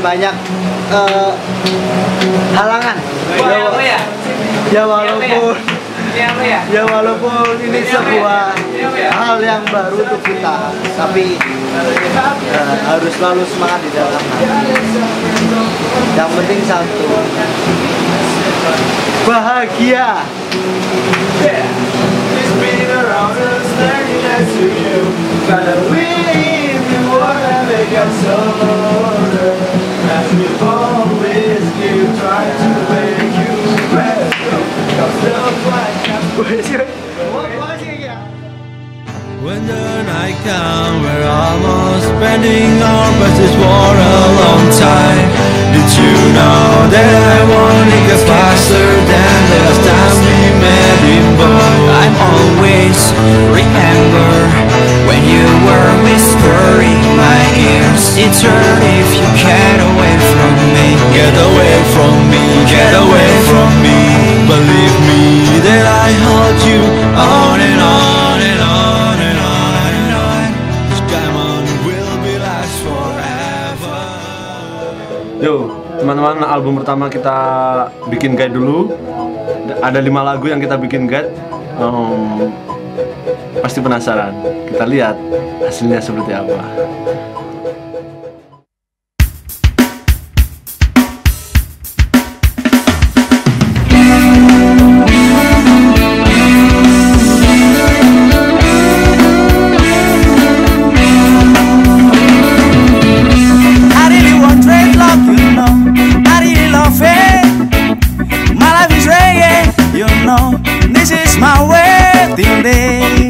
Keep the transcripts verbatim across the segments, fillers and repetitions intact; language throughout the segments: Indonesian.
banyak uh, halangan. Ya, ya walaupun ya walaupun ini sebuah hal yang baru untuk kita, tapi uh, harus selalu semangat di dalam hati. Yang penting satu, bahagia. When the night comes, we're almost spending our buses for a long time. Did you know that I wanna get faster than the last time we met in Bow? I'm always remember when you were whispering my ears. It's hurt if you get away from me. Get away from me, get away from me. Believe me that I hold you on and on and on and on and on. This diamond will be last forever. Yo, teman-teman, album pertama kita bikin guide dulu. Ada lima lagu yang kita bikin guide. Um, pasti penasaran. Kita lihat hasilnya seperti apa. This is my wedding day.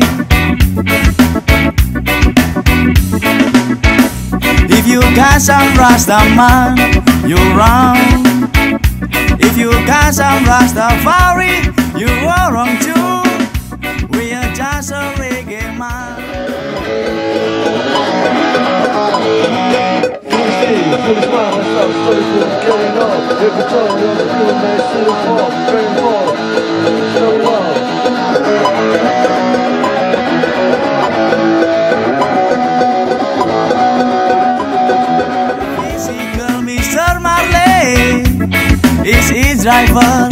If you got some Rastaman, you're wrong. If you got some Rastafari, you are wrong too. We are just a reggae man. Physical Mister Marley is his driver.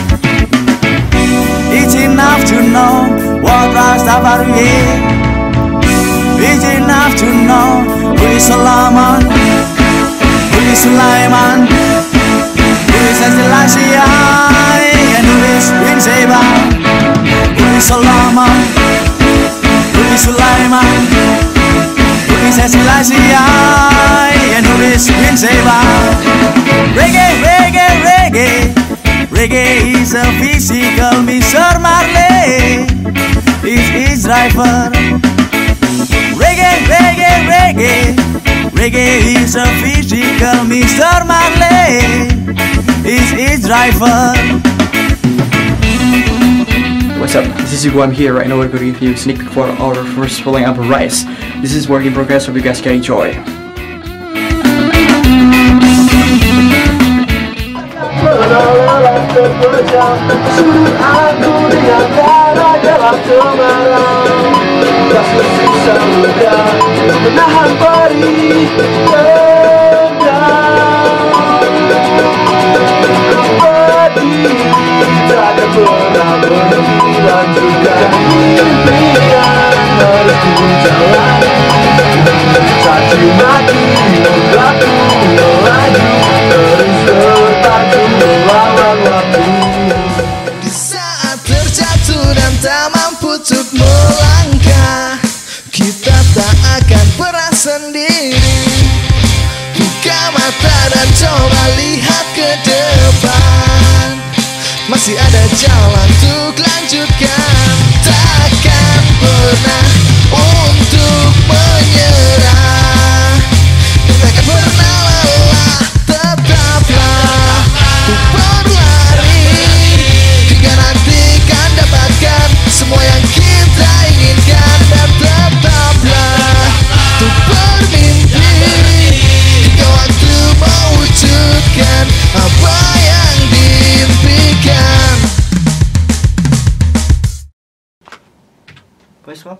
It's enough to know what Rastafari is. It's enough to know who is Solomon, who is Sulaiman, who is Selassie, and who is Queen Sheba. Who is Solomon, who is Sulaiman, who is Selassie, and who is Queen Sheba. Reggae, reggae, reggae, reggae is a physical Mister Marley is his driver. Reggae, reggae, reggae, reggae is a physical Mister Marley is his driver. What's up? This is Hugo. I'm here right now. We're going to give you a sneak peek for our first rolling album, Rise. This is work in progress. Hope you guys can enjoy. Menahan perih pedih, takkan pernah berhenti lanjutkan impian menempuh jalan. Caci maki membuatku melaju terus terpacu melawan waktu. Di saat terjatuh dan tak mampu untuk melangkah, kita tak akan pernah sendiri. Buka mata dan coba lihat ke depan. Masih ada jalan untuk lanjutkan. Takkan pernah untuk menyerah. Takkan pernah lelah. Tetaplah untuk berlari hingga nanti kan dapatkan semua yang kita inginkan. Dan tetaplah untuk bermimpi hingga waktu mewujudkan apa yang diimpikan. Wes kok.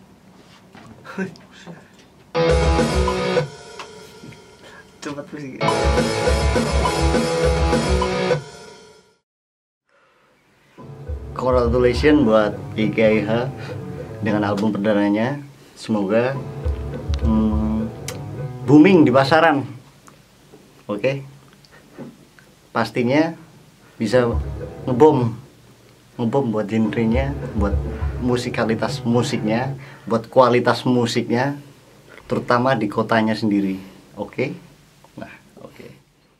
Cepat pusing. Congratulations buat I K I H dengan album perdananya. Semoga hmm, booming di pasaran. Oke, okay? Pastinya bisa ngebom, ngebom buat genrenya, buat musikalitas musiknya, buat kualitas musiknya, terutama di kotanya sendiri. Oke, okay? Nah, oke. Okay.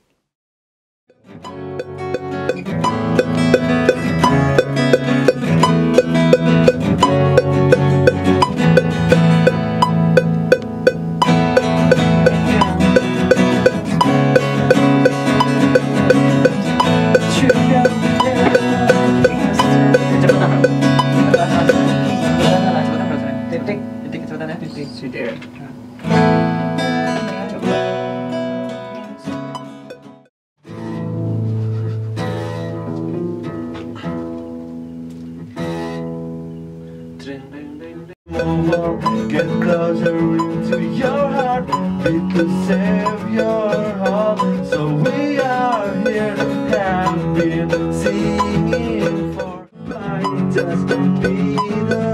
Get closer into your heart, we could save your heart. So we are here, have been singing for mine, just be the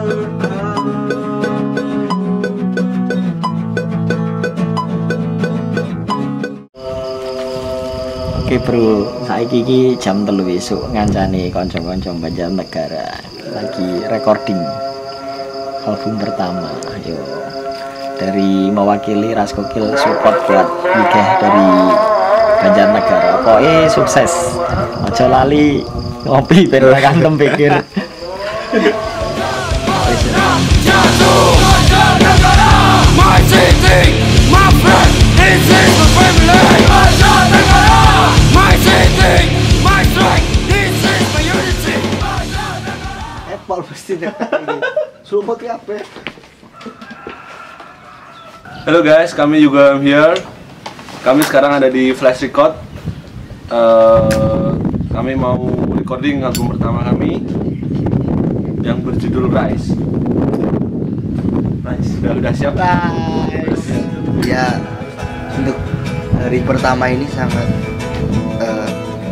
Oke bro, saiki iki jam telu esuk ngancani kanca-kanca Banjarnegara lagi recording album pertama. Ayo dari mewakili Raskokil support buat nikah dari Banjarnegara. Pokoknya sukses. Aja lali ngopi ben kantem pikir. My city, my friend, this is my family. My city, my strength, this is my unity. Apple pasti nek support kabeh. Halo guys, kami juga here. Kami sekarang ada di Flash Record. Uh, kami mau recording album pertama kami yang berjudul Rise. Rise, sudah udah siap? Rise. Ya, untuk hari pertama ini sangat uh,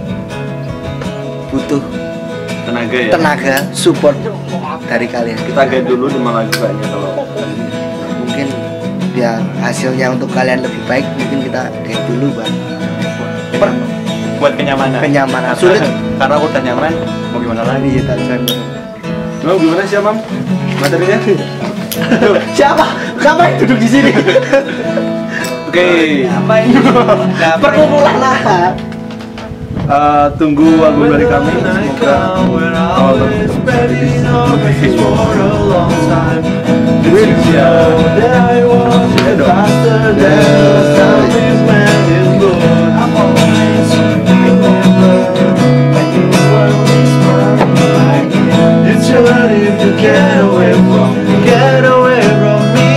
butuh Tenaga ya? tenaga support dari kalian. Kita guide dulu lima lagu kayaknya kalau mungkin ya hasilnya untuk kalian lebih baik, mungkin kita guide dulu bang. Per, buat kenyamanan. Kenyamanan sulit Karena aku udah nyaman, mau gimana lagi? ya tak Mau gimana sih Mam? Materinya? Siapa? Siapa yang duduk di sini? Oke. Apa ini? Perkumpulan lah. Uh, tunggu album dari kami. Semoga Always spending our best for a long time. Did you know that I was faster than the sound is man is good? I'm always remember when you were whispering. You turn if you get away from, get away from me.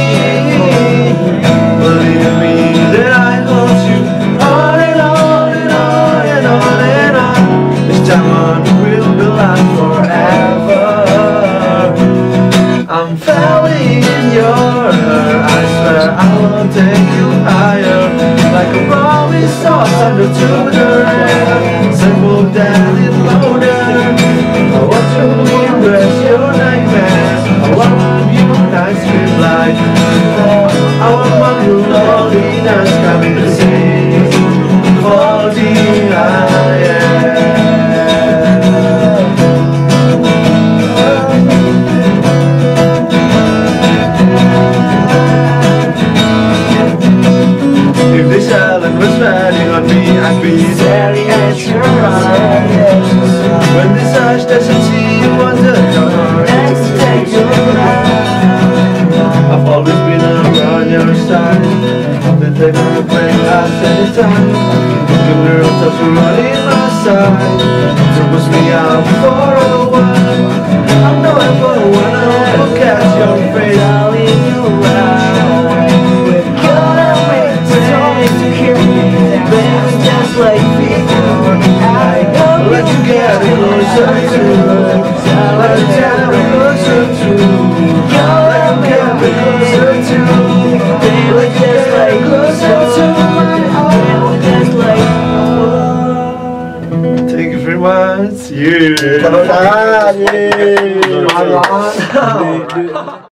Believe me that I hold you on and on and on and on and on. This time on will be last forever. I'm falling in your hair. I swear I will take you higher, like a rolling star under tuner. Simple down and louder. I want to embrace your nightmares. I want you nice street light. I want my loneliness coming to sing for the I am. If this island was riding on me, I'd be staring at your eyes. When this hush doesn't see you wonder next to take your ride. I've always been around your side. The take a break us anytime. The girl touch you running my side. So push me out for a while. I'm no ever wanna look at your face. I'll leave you right. We're gonna wait to hear me. Baby, just like before. I let you get closer to. Let you get closer to. Let you get closer to. Baby, just like closer to my heart. Just like. much. Yeah. Tepuk tangan. Yeay.